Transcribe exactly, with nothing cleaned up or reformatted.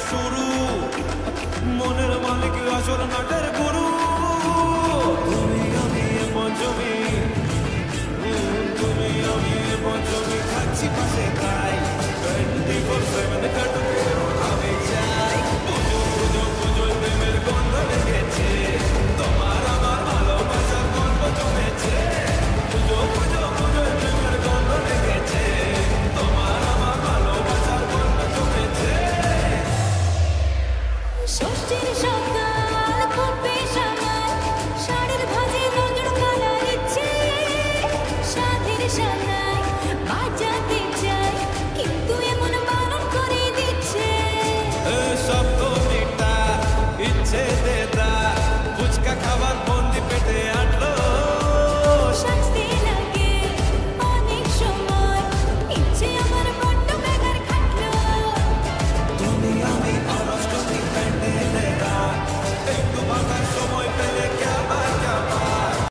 শুরু, মনের মালিক আসল নাটের গুরু। তুমি আমি পঞ্চমী, তুমি আমি পঞ্চমী, থাকছি পাশে তাই টোয়েন্টি ফোর সেভেন কাটবে আমি চাই। পুজো পুজো পুজো প্রেমের গন্ধ লেগেছে, তোমার আমার ভালোবাসার গল্প জমেছে। পুজো পুজো পুজো প্রেমের গন্ধ লেগেছে, তোমার আমার ভালোবাসার গল্প জমেছে। ষষ্ঠীর সকাল খুব বেসামাল, শাড়ির ভাঁজে নজর কালার ইচ্ছে, সাধের সানাই বাজাতে চাই, কিন্তু এমন বারণ করে দিচ্ছে। সপ্তমীটা ইচ্ছে দে দা